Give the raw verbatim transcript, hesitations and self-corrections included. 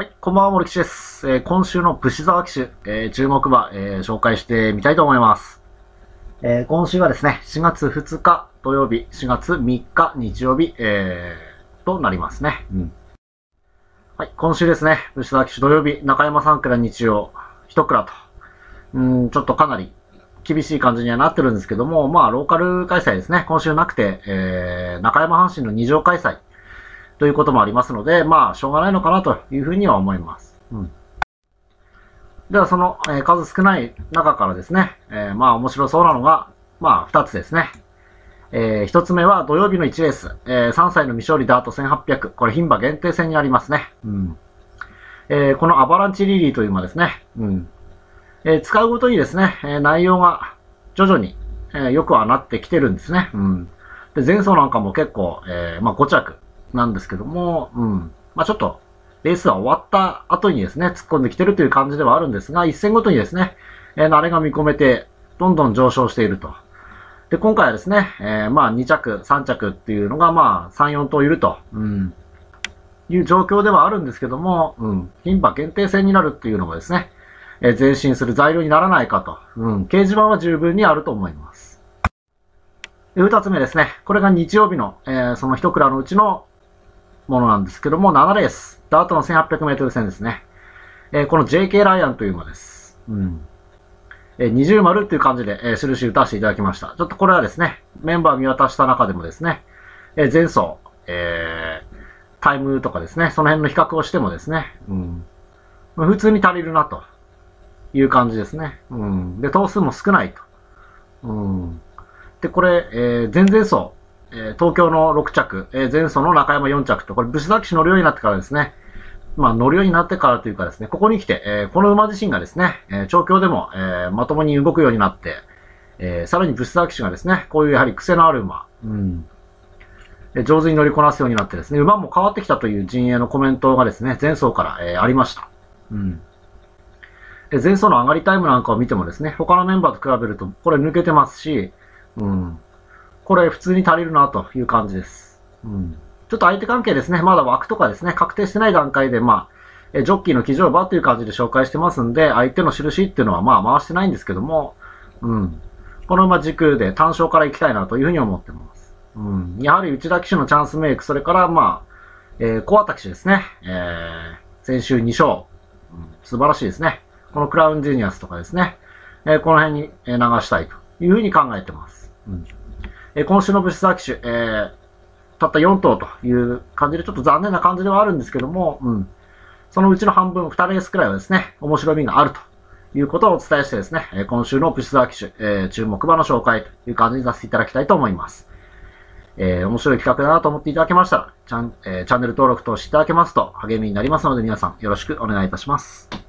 はい、こんばんは、森吉です。えー今週の武士沢騎手、えー注目馬、えー紹介してみたいと思います。えー今週はですね、しがつふつか土曜日、しがつみっか日曜日、えーとなりますね。うん。はい、今週ですね、武士沢騎手土曜日、中山さん蔵日曜、一蔵と。うん、ちょっとかなり厳しい感じにはなってるんですけども、まあ、ローカル開催ですね、今週なくて、えー中山阪神の二条開催。ということもありますので、まあ、しょうがないのかなというふうには思います。うん。では、その、えー数少ない中からですね、えーまあ、面白そうなのが、まあ、ふたつですね。えー、ひとつめは土曜日のいちレース、えー、さんさいの未勝利ダートせんはっぴゃく。これ、牝馬限定戦になりますね。うん。えー、このアバランチリリーという馬ですね。うん。えー、使うごとにですね、えー内容が徐々に、えーよくはなってきてるんですね。うん。で、前走なんかも結構、えーまあ、ご着なんですけども、うん。まあ、ちょっと、レースが終わった後にですね、突っ込んできてるという感じではあるんですが、一戦ごとにですね、えー慣れが見込めて、どんどん上昇していると。で、今回はですね、えーまあ、に着、さん着っていうのが、まあ、さん、よん頭いると、うん、いう状況ではあるんですけども、うん、牝馬限定戦になるっていうのもですね、えー前進する材料にならないかと、うん、掲示板は十分にあると思います。で、二つ目ですね、これが日曜日の、えーその一蔵のうちのものなんですけども、ななレース。ダートの せんはっぴゃくメートル 戦ですね。えーこの ジェーケー ライアンという馬です。うん。えー、二重丸っていう感じで、えー印打たせていただきました。ちょっとこれはですね、メンバー見渡した中でもですね、えー前走、えータイムとかですね、その辺の比較をしてもですね、うん。普通に足りるなという感じですね。うん。で、頭数も少ないと。うん。で、これ、えー前々走、えー東京のろく着、えー前走の中山よん着と、これ、武士崎市乗るようになってからですね、まあ、乗るようになってからというかですね、ここに来て、えーこの馬自身がですね、えー調教でも、えーまともに動くようになって、えーさらに武士崎市がですね、こういうやはり癖のある馬、うん、で上手に乗りこなすようになってですね、馬も変わってきたという陣営のコメントがですね、前走から、えーありました。うん。で前走の上がりタイムなんかを見てもですね、他のメンバーと比べると、これ抜けてますし、うん。これ普通に足りるなという感じです。うん。ちょっと相手関係ですね、まだ枠とかですね、確定してない段階で、まあ、えジョッキーの騎乗馬という感じで紹介してますんで、相手の印っていうのはまあ回してないんですけども、うん。この馬軸で単勝から行きたいなというふうに思ってます。うん。やはり内田騎手のチャンスメイク、それからまあ、えー、小畑騎手ですね。えー、先週に勝、うん。素晴らしいですね。このクラウンジェニアスとかですね。えー、この辺に流したいというふうに考えてます。うん。えー今週の武士沢騎手、えー、たったよん頭という感じで、ちょっと残念な感じではあるんですけども、うん。そのうちの半分、にレースくらいはですね、面白みがあるということをお伝えしてですね、えー今週の武士沢騎手、えー注目馬の紹介という感じにさせていただきたいと思います。えー面白い企画だなと思っていただけましたら、チャン,、えーチャンネル登録としていただけますと励みになりますので、皆さんよろしくお願いいたします。